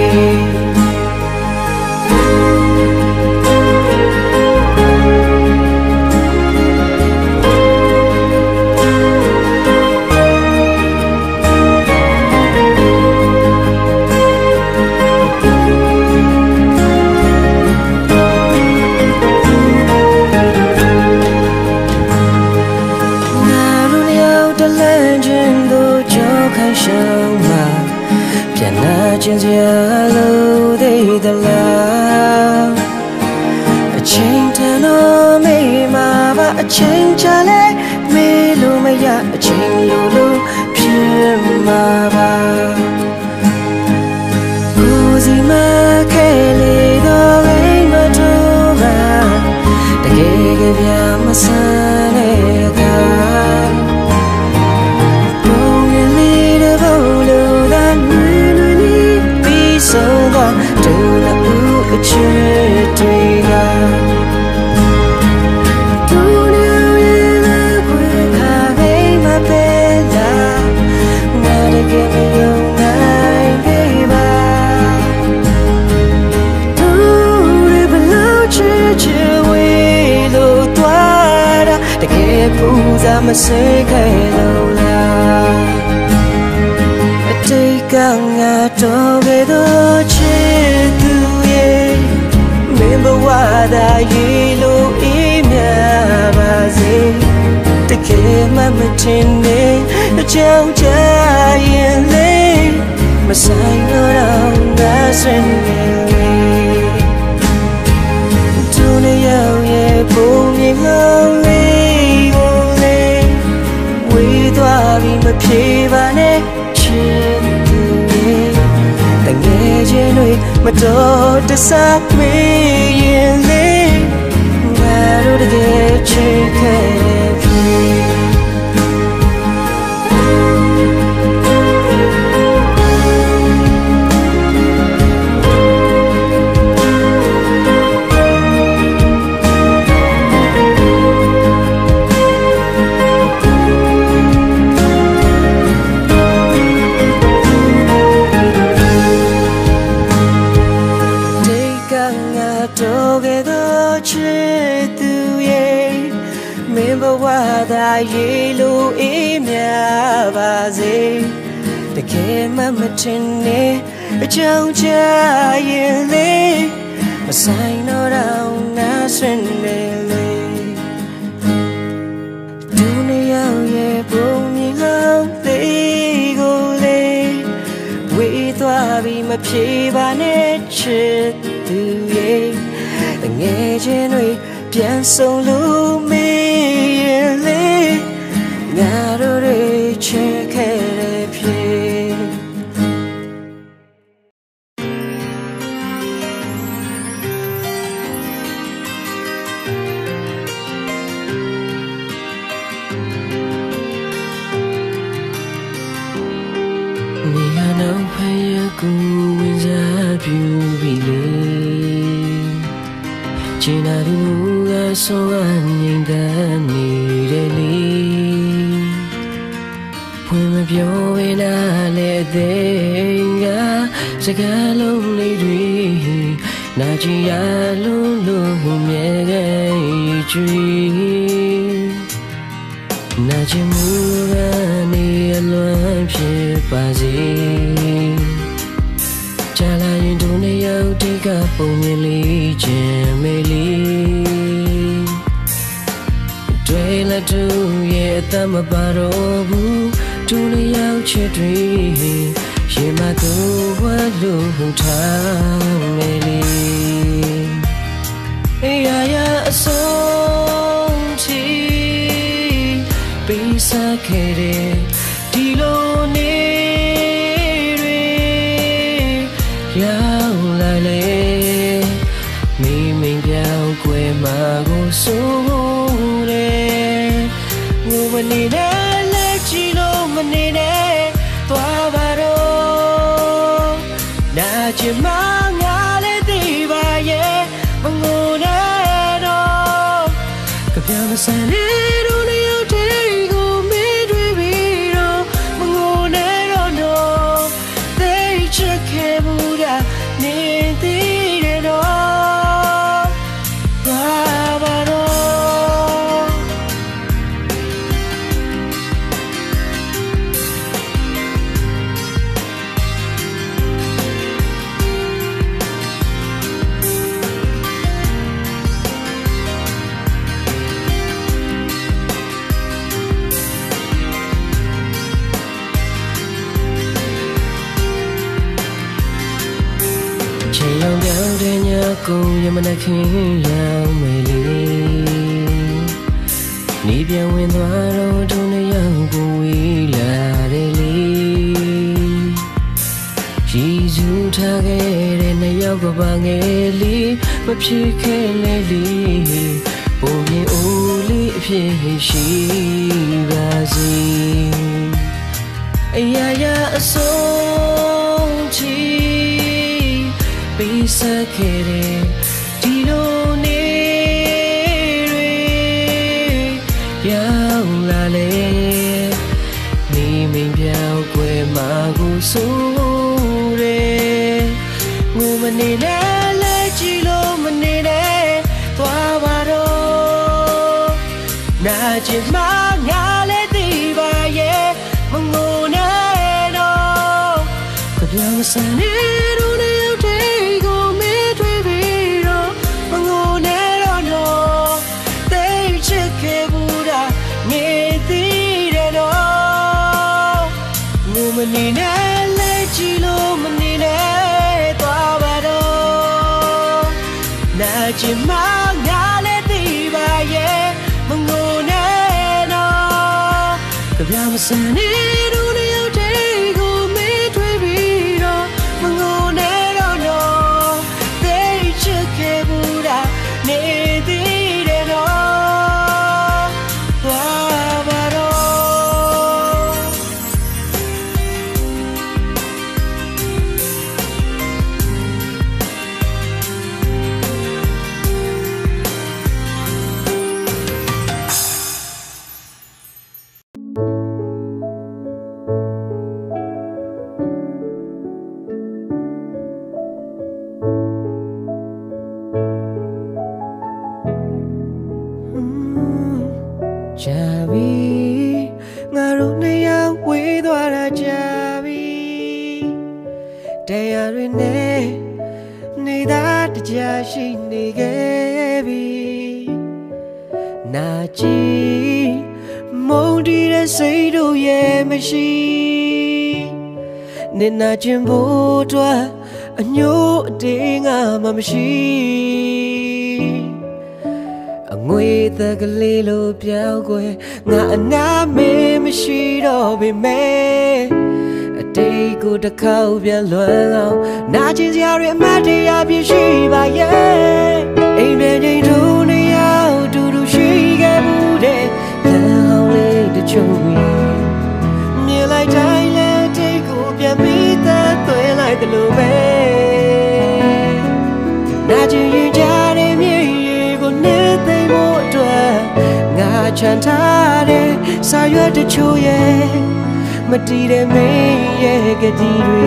ချင်းစရာလို့သေးသလားအချိန်တန်တော့မေးမှာပါအချိန်ချလဲမေးလို့မရအချိန်လိုလို့ဖြစ်မှာပါကိုစီမခဲလေတော့အိမ်မတူပါတကယ်ကြပြမဆန်းတဲ့ကဆုံးသွားဒူနှစ်ဦးအချစ်တွေကဒူနှစ်ဦးရဲ့ခွေခါအိမ်မပဲလားငါတကယ်မယုံနိုင်သေးပါသူတွေဘလောက်ချစ်ချစ်ဝေးလို့သွားတာတကယ်ပူစားမစဲခဲ့လို့လားတိတ်ကငါတော့ခဲ့တော့ချစ်သူရဲ့မင်းဘဝသာရေလို့အေးမြပါစေတကယ်မှမထင်နဲ့အကြောင်းကြရင်လေမဆိုင်တော့ငါဆွေနေလေသူနဲ့ရောက်ရဲ့ပုံမြင်အောင်လေးကိုလေဝေးသွားပြီးမပြေပါနဲ့တငယ်ချင်းတွေမတော်တဆမေးရင်လေငါတို့တကယ်ချစ်ခဲ့ပြီတော့ခဲ့တော့ချစ်သူရဲ့မင်းဘဝသာရေလို့အေးမြပါစေတကယ်မှမထင်နဲ့အကြောင်းကြရင်လေမဆိုင်တော့တော့နာဆွနေလေဒူနှစ်ယောက်ရဲ့ပုံမြင်အောင်လေးကိုလေဝေးသွားပြီးမပြေပါနဲ့ချစ်သူရဲ့တငယ်ချင်းတွေပြန်ဆုံးလို့မေးရင်လေငါတို့တွေချစ်ခဲ့တဲ့ပြေဖယကူဝင်စားပြူပြီလေကျင်နာသူကဆောကငြိမ်သက်နေတဲ့လေဖွင့်မပြောဝေးနာလေတဲ့ကစကားလုံးလေးတွေနာကြည်ရလုံးလုံးမြဲခဲ့ကြည်နာချင်မှုကနေအလွန်ဖြစ်ပါစေကြာလာရင်တို့နှစ်ယောက်တိကပုံမြင်လေးခြင်းမေးလေးတွေ့လာတူရဲ့အသက်မပါတော့ဘူးတို့နှစ်ယောက်ချစ်တွေရင်မသူဝတ်လို့ထားမေးလေးအေးရရအဆုံးချီပေးစားခဲ့တဲ့ဒီလိုနေတွေရောက်လာလေမိမိပြောင်းကွယ်မှာကိုဆိုးတယ်ငိုမနေနဲ့လက်ချီလို့မနေနဲ့သွားပါတော့နာချင်မှငါလည်းသိပါရဲ့မငိုနဲ့တော့ကြပြမစမ်းနေတို့လည်းရောက်တဲ့ကိုမေးတွေ့ပြီးတော့မငိုနဲ့တော့တော့သိချစ်ခဲ့ဘူးတာနေသေးတယ်တော့သွားပါတော့ချေရောင်ပြောင်းတဲ့ညကိုရမနှခင်ရောင်မေးလေးနေပြန်ဝင်သွားတော့တို့နှစ်ယောက်ကိုဝေးလာတယ်လေရီစုထားခဲ့တဲ့နှစ်ယောက်ကပါငယ်လေးမဖြစ်ခဲ့လေလေပုံပြင်အိုးလေးအဖြစ်ရှိပါစေအရာရာအဆုံးချီပေးစားခဲ့တဲ့ဒီလိုနေတွေရောက်လာလေမိမိပြောင်းကွယ်မှာကိုဆိုးတယ်ငိုမနေနဲ့လက်ကြည့်လို့မနေနဲ့သွားပါတော့နာကျင်မှငါလည်းသိပါရဲ့မငိုနဲ့တော့ကြပြောင်းမစမ်းနေတို့လည်းရောက်တဲ့ကိုမေးတွေ့ပြီးတော့မငိုနဲ့တော့တော့သိချစ်ခဲ့ဘူးတာနေသေးတယ်တော့ငိုမနေနဲ့လက်ကြည့်လို့မနေနဲ့သွားပါတော့နာကျင်မှငါလည်းသိပါရဲ့မငိုနဲ့တော့ကြပြောင်းမစမ်းနေတို့လည်းရောက်တဲ့ကိုမေးတွေ့ပြီးတော့မငိုနဲ့တော့တော့သိချစ်ခဲ့ဘူးတာနေသေးတယ်တော့သွားပါတော့ကြာပြီငါတို့နှစ်ယောက်ဝေးသွားတာကြာပြီတရားတွေနဲ့နေသားတကြားရှိနေခဲ့ပြီနာကြည်မုန်းတီးတဲ့စိတ်တို့ရဲ့မရှိနေနာကျင်ဖို့အတွက်အညို့အတင်းငါမှမရှိငွေတကလေးလိုပြောင်းကွယ်ငါအနာမေးမရှိတော့ပေမဲ့အတိတ်ကိုတစ်ခေါက်ပြန်လွမ်းအောင်နာကျင်စရာတွေအမှတ်တရပြရှိပါရဲ့အိမ်ပြန်ချိန်တို့နေရောက်တူတူရှိခဲ့မှုတဲ့လမ်းအောင်လေးတချို့မြင်လိုက်တိုင်းလဲတိတ်ကိုပြန်ပြီးသက်န်ထားတဲ့စာရွက်တချို့ရဲ့မတည်တဲ့မင်းရဲ့ကတိတွေ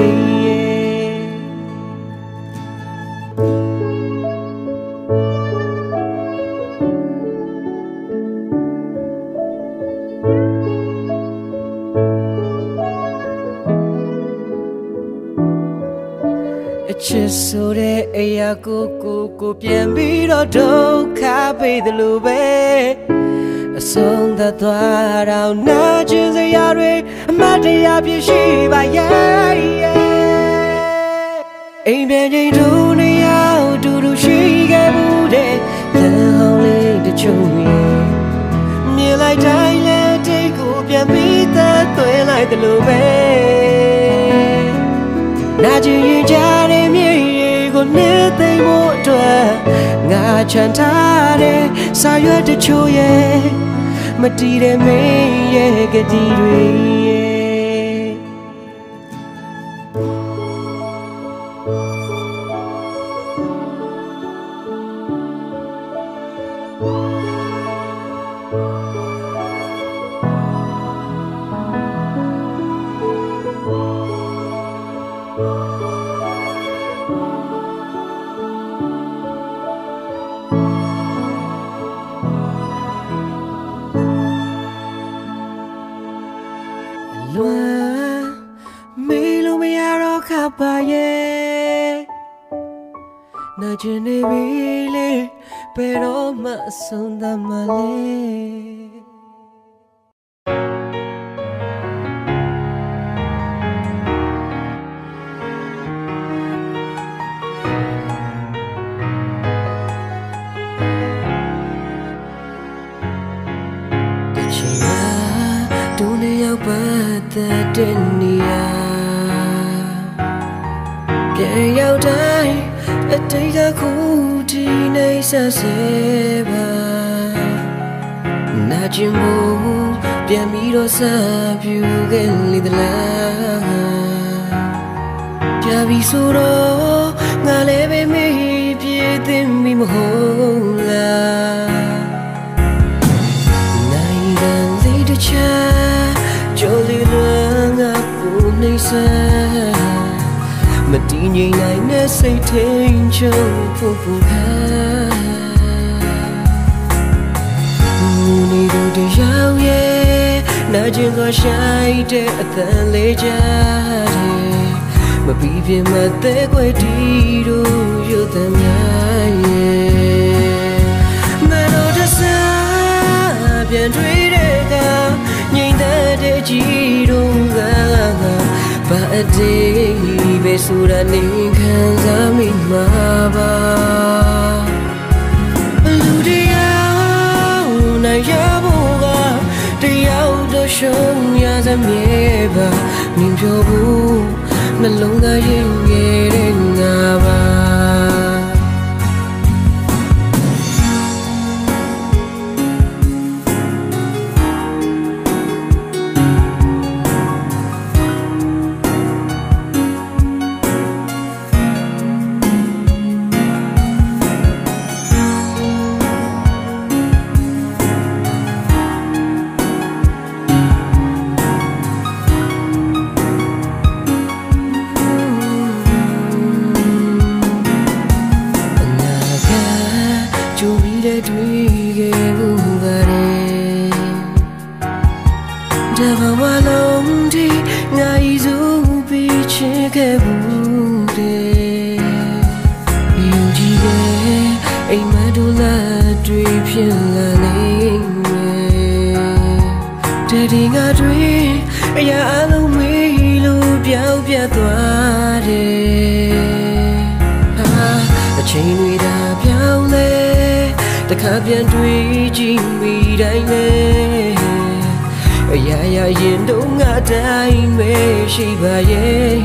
ချစ်ဆိုတဲ့အရာကိုကိုကိုပြန်ပြီးတော့ဒုက္ခပေးတယ်လို့ပဲအဆုံးသတ်သွားတော့နာကျင်စရာတွေအမတ်တရားပြရှိပါရဲ့အိမ်ပြန်ချိန်တို့နေရောက်တူတူရှိခဲ့ဘူးတဲ့လမ်းဟောင်းလေးတချို့ရဲ့မြင်လိုက်တိုင်းလည်းတိတ်ကိုပြန်ပြီးသက်သွင်းလိုက်တယ်လို့ပဲနာကျင်ရင်ကြတဲ့မြေကိုနေသိမ်းဖို့အတွက်ငါချန်ထားတဲ့စာရွက်တချို့ရဲ့မတည်တဲ့မင်းရဲ့ကတိတွေလွမ်းမေးလို့မရတော့ခပ်ပါရဲ့နာကျင်နေပြီလေဘယ်တော့မှအဆုံးသတ်မှလဲတချင်ပါဒုနေရောက်ပါတဲ့နေရာပြန်ရောက်တိုင်းအတိတ်ကခုဒီနေဆက်စေပါနာကျင်မှုပြန်ပြီးတော့ဆက်ပြူခဲ့လေသလားကြပြီဆိုတော့ငါလည်းပဲမေးပြေးသိမိမဟုတ်လားနိုင်တဲ့လေးတစ်ချက်ကြိုးလေးလွမ်းငါပူနေစမတည်ငြိမ်နိုင်တဲ့စိတ်ထိန်ချုပ်ဖို့ဖို့ခါနေတို့တရားရဲ့နာကျင်စွာရှိုက်တဲ့အသံလေးကြတယ်မပြီးပြမတဲ့ခွေတီတို့ရုပ်သံများရဲ့မတော်တဆပြန်တွေ့တဲ့ကငြိမ်တဲ့ကြည်တို့ကဘာအတေးပဲဆိုတာနေခံစားမိမှာပါလူတရားနိုင်ရဖို့ကတရားတော့ရှုံးရစမြဲပါမြင်ပြောဘူးနှလုံးသားရင်ငယ်တဲ့ငါပါတွေ့ခဲ့ဘူးပါတယ်တဘာဝလုံးထိငါဤစုပြီးချစ်ခဲ့ဘူးတဲ့ယုံကြည်ခဲ့အိမ်မက်တို့လာတွေ့ဖြစ်လာနိုင်မယ်တဲ့ဒီငါတွေ့အရာအလုံးမေးလို့ပြောင်းပြတ်သွားတယ်ဟာအချိန်တွေဒါပြောင်းလဲတခါပြန်တွေ့ကြည့်မိတိုင်းလေအရာရာရင်တော့ငါတိုင်းပဲရှိပါရဲ့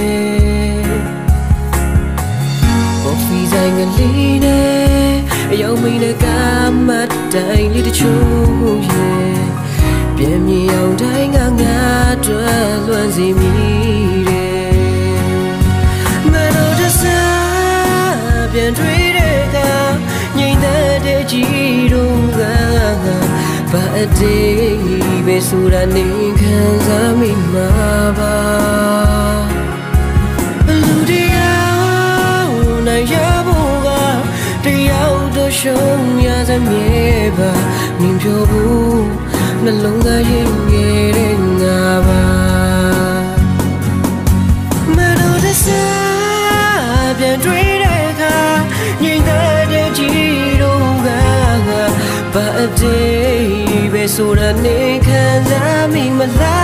ကော်ဖီဆိုင်ကလေးနဲ့အယောင်မင်းကမတ်တိုင်းလေးတချို့ရဲ့ပြန်မြင်အောင်တိုင်းကငါတွေ့လွမ်းစီမိတယ်မတော်တဆပြန်တွေ့တဲ့ကငြိမ်တဲ့ကြည်တို့ကဘာ day be surani khanzami maba ludiya na yabuga tiyau do shong ya zamye ba min pyo bu nalong da yin ye de nga ba ma do de sa pian twi de kha nyin da de ji do ga ba day be surani khanzami mala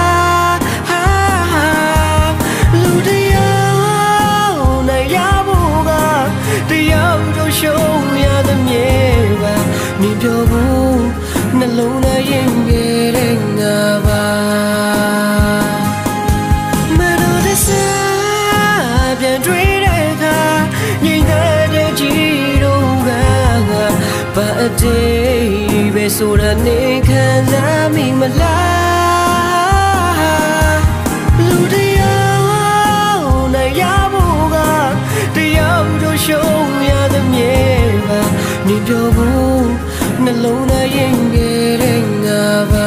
ludiya na yabuga tiyau do shong ya zamye ba min pyo bu nalong da yin ye de nga ba ma do de sa pian twi de kha nyin da de ji do ga ba day be surani khanzami mala ludiya na yabuga tiyau do shong ya zamye ba min pyo bu nalong da yin ye de nga ba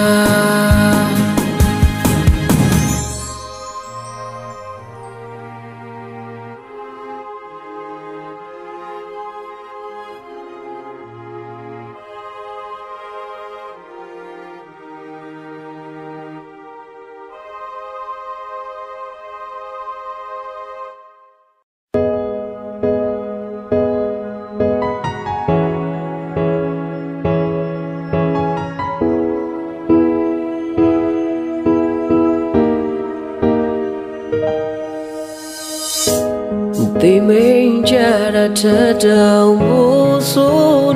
They may jara down so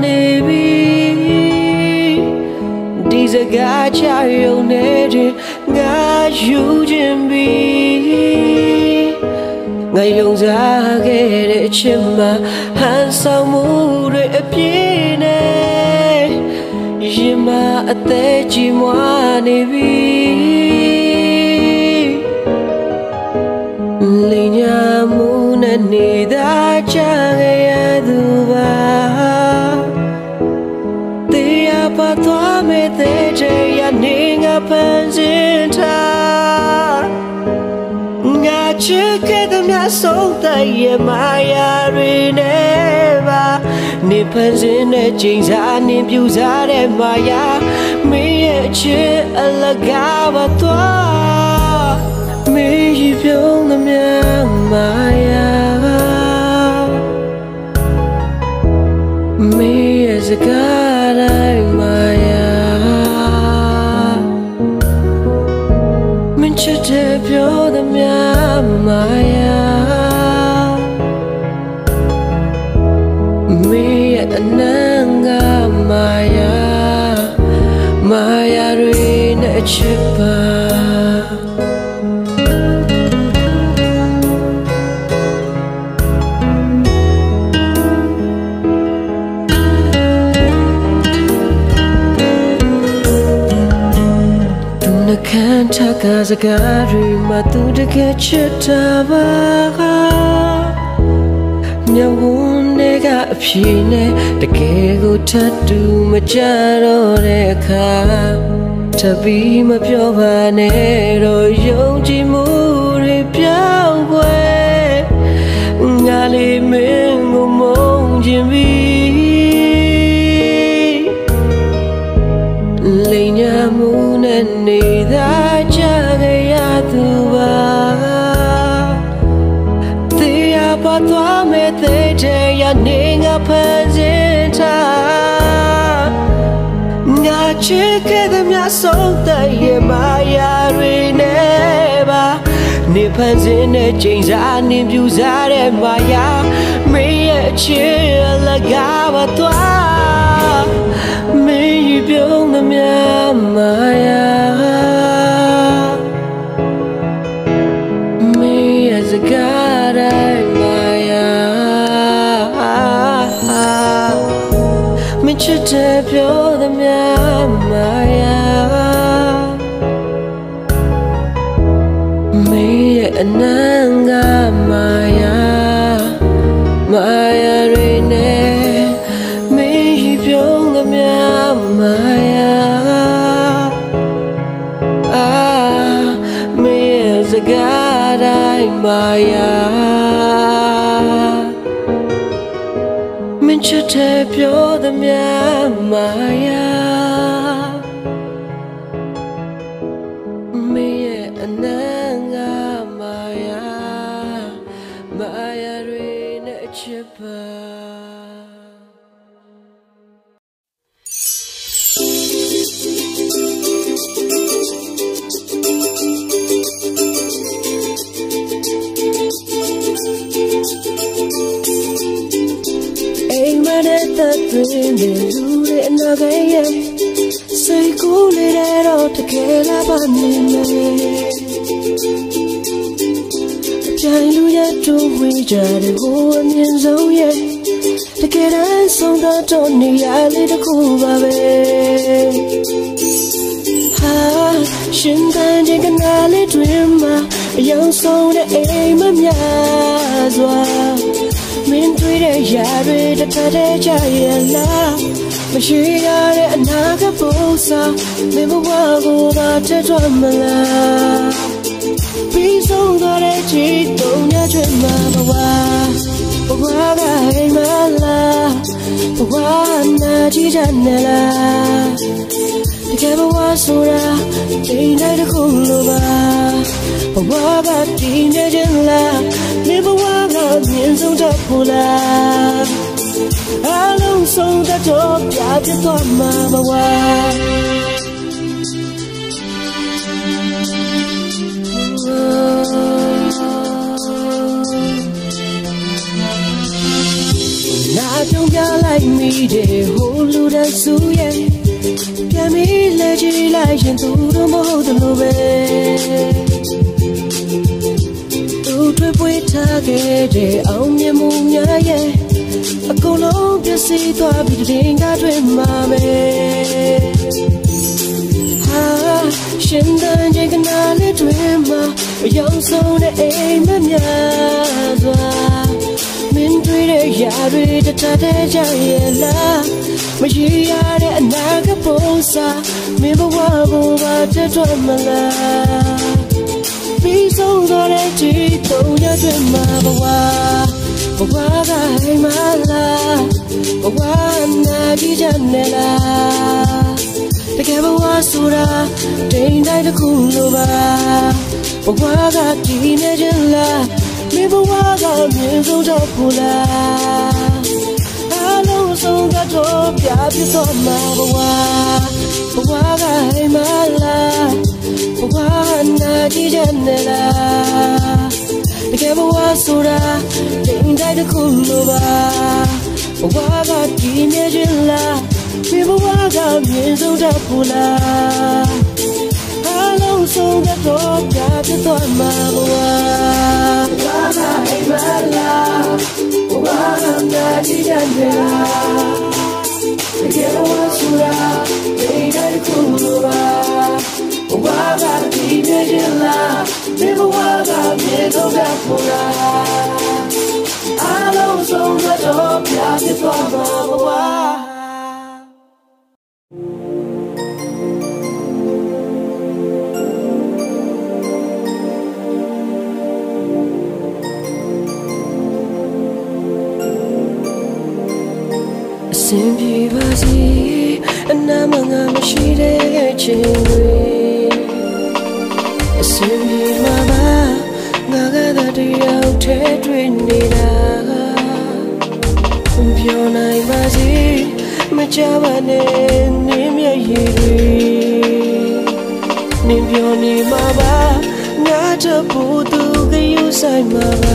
nevi These a gacha yo nede ga yu jimbi Nga yong za ge de chima han sao mu de apine Yima ate ji mwa nevi Linya mu na ni da cha ya du ba Te ya pa twa me te che ya ni nga pan sin ta Nga chi ke de mya so ta ye ma ya ri ne ba Ni pan sin ne jing za ni pyu za de ma ya Mi ye chi a la ga ba twa Me yi pyong na mya maya Me as a god I maya Min chate pyo na mya maya Me ananga maya Maya ri na chipa Can't talk as a gari, ma tu de get chitaba. Nyawunde ga apine, the kego tattoo, ma jaro de ka. Tabi ma piovanero, yonji muri piangwe. Ngali mengo monjimbi. Linya muna ni da jaga ya tuba Tia pa twa me te te ya ninga panzinta Nga chike de mya so ta ye ma ya ri ne ba Ni panzin ne jing za ni pyu za de ma ya Me ye chi la ga ba twa Me yi pyong na mya maya Me as a god I maya Me chate pyo na mya maya Me ananga maya Maya ri ne Me yi pyong na mya maya Maya Minchate pure the Maya Me ananga Maya Maya Rina Chipa Dream the lure na gaya say cool it out to kela banime Jailu ya to we jare go amien zo ye to get us on the tony ali the kuba be ha shin dan jing na le dream ma yang so the aim mya zwa Min tui de yare de tade jayela Mashiyare anaga bosa Mimawa go ba te dramala Biso dore chito nya chema bawa Bawa ga imala Bawa na chijanela Dike bawa sura Dina de kuluba Bawa ga dine jenla Mimawa ga mian song da pula Along song da top ya de to mama wa Na don't ya like me de holu da su ye Pya mi le ji lai yin tu do mo do lo be Tu pui ta ke de aung mye mu nya ye Aကုန်လုံးပြစီသွားပြီးတင်ကားတွေမှာပဲဟာရှင်တန်ချိန်ကနာလေးတွေမှာအယောင်ဆုံးတဲ့အိမ်မများစွာမင်းတွေ့တဲ့ຢာတွေတထတဲ့ကြရဲ့လားမရရတဲ့အနာကပုံစားမင်းဘဝဘဝတက်ထွက်မလားပြီးဆုံးသွားတဲ့ကြည်တုံရတွေမှာဘဝBawa ga mala Bawa na jijanela Dike bawa sura Ding dai de kuluba Bawa ga dine jela Mi bawa ga min song da pula Along song da to pya pi to ma bawa Bawa ga mala Bawa na jijanela Dike bawa sura Ding dai de kuluba Bawa ga dine jela Mi bawa ga min song da pula Along song da to pya pi to ma bawa Bawa ga mala Bawa na jijanela Dike bawa sura Ding dai de kuluba Bawa ga dine jela Mi bawa ga min song da pula Along song da to pya pi to ma bawa Simpi basi anamanga mashire chingwe Simpi mama ngaga da diyau the twi ni da Pyo nai basi macha ba ne ni mya yi ri Ni pyo ni ma ba nga ta pu tu ga yu sai ma ba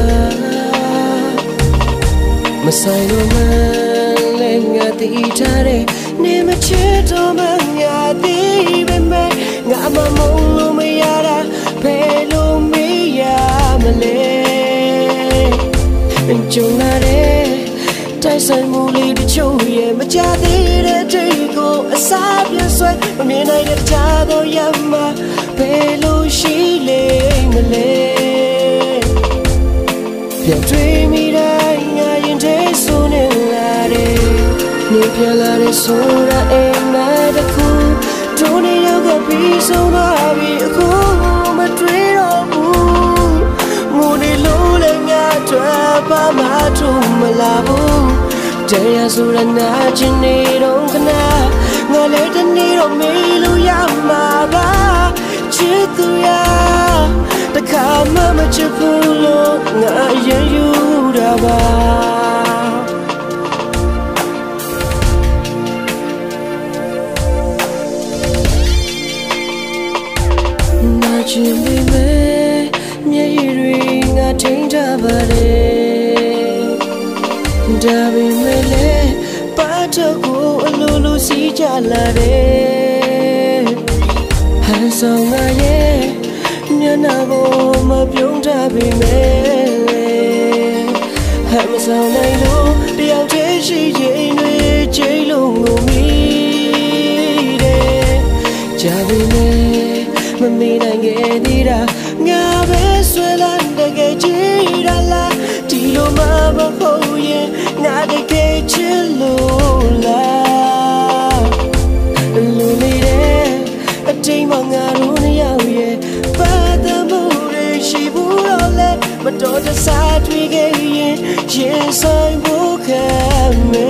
Ma sai lo ma Nga ti chare ni ma che to ma nga ti be me nga ma mong lu ma ya da pe lu mi ya ma le in chung na de tai sai mu li de chou ye ma cha ti de tri ko a sa pya swai ma mien nai de cha do ya ma pe lu shi le ma le pya twi mi dai nga yin de so ne la de Ni pya la de sura e na de ku do ni yo ga bi so na bi ku ma twi ro bu mu ni lo Daya surana chini rong kana ngale tani ro milu ya maba chitu ya takama machipulo ngayen yuraba na chimbe me myeyiri nga thinda bare Dabi mele pataku alulu si jalare Hansonga ye nyana go mapyong dabi mele Hamsonga lo diao che shi ye nwe che long go mi de Jabi me mami nange dira nga be swelan de ge jira la Tilo ma ba ho ye nga de ke chilo la Lu ni de a day ma nga ru ni yao ye ba da mu re shi bu ro le ma do ta sa twi ge ye yin sai bu ka me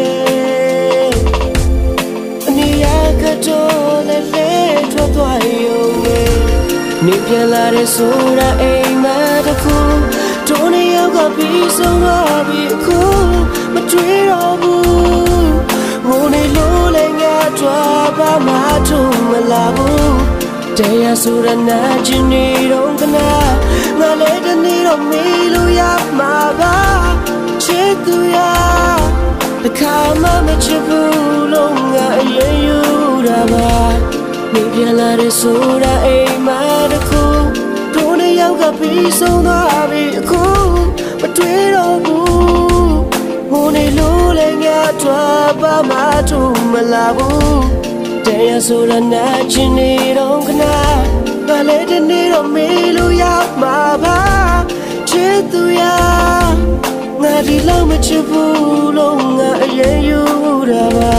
Ni ya ka to le le twa twa yo me Ni pyan la de sura ai ma da ku Tony yoga be so happy cool ma twi ro bu Mone lo le nga twa ba ma tu ma la bu Daya surana chini rong kana nga le tani ro mi lu ya ma ba chitu ya takama machipu lo nga ayen yuraba Ni pyan la de sura ai ma da ku Tony yoga be so happy cool ma twi ro bu Mone lo le nga twa ba ma tu ma la bu Daya surana chini rong kana nga le tani ro mi lu ya ma ba chitu ya nga di lo ma chipu lo nga ayen yuraba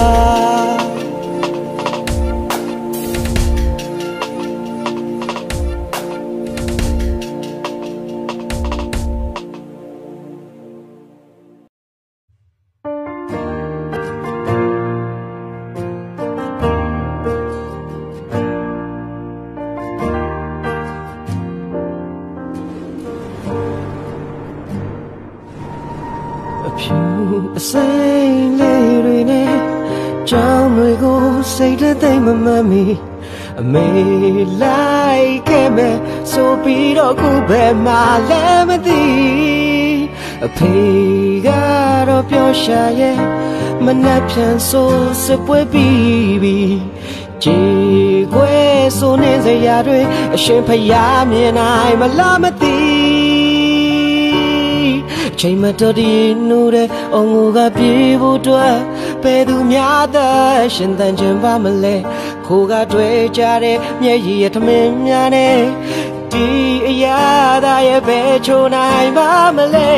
A saint lady ne Jam we go say the thing my mommy I may like me so be do go be my lemony A pig out of your shy manapyan so sipwe bibi Jigwe so neze yadwe a shimpayam and I'm a lamati Chama todi nude onguga pibu dwa pedu myada shindan jamba male koga dwe jare myeyi yatmen myane di yada ye becho nai ba male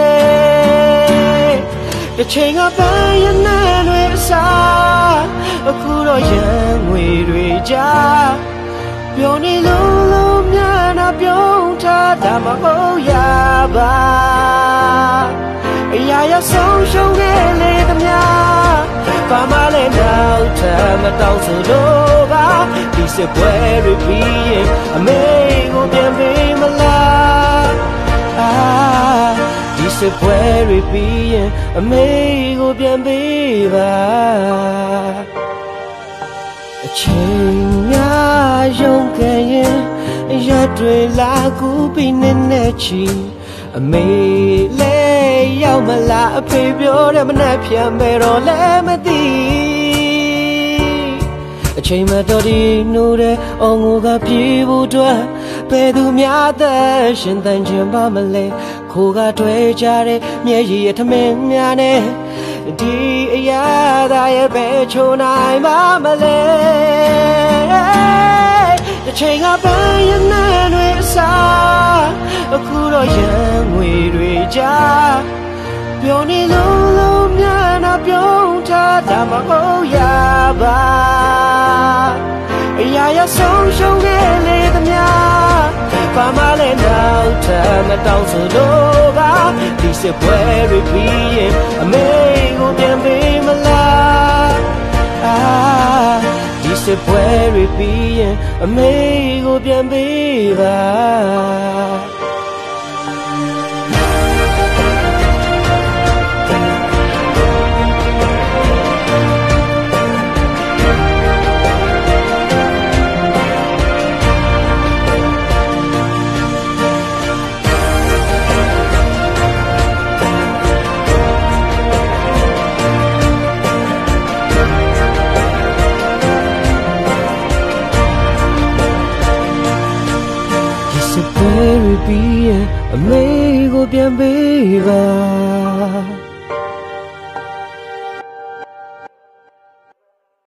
the chinga ban yana nwe sa akuro yan we dwe ja Pyo ni lo lo mya na pyo ta da ma ho ya ba Ya ya so shong ge le da mya ba ma le dao ta ma dao su lo ba Di se pwe ri pi yin a me go pian pi ma la Ah Di se pwe ri pi yin a me go pian pi ba A chain ya yong ke yin ya dwe la ku pi ne ne chi A me le yao ma la a phe pyo de ma na phyan me ro le ma ti A chain ma to di nu de ong ngo ga pyi bu twa pe tu mya da shin tan chin ba ma le ko ga twe ja de mye yi a thmin mya ne Di ya da ye be cho nai ma ma le The chain up and then we saw a kuro yang we reja. Pioni lulu miana pionta dama oh ya ba. အရာရဆုံးရှုံးခဲ့လေသမျှဘာမှလည်းနောက်ထပ်မတောင်းဆိုလို့ပါဒီစစ်ပွဲတွေပြီးရင်အမေကိုပြန်ပေးမလားအာဒီစစ်ပွဲတွေပြီးရင်အမေကိုပြန်ပေးပါစစ်ပွဲတွေပြီးရင်အမေကိုပြန်ပေးပါ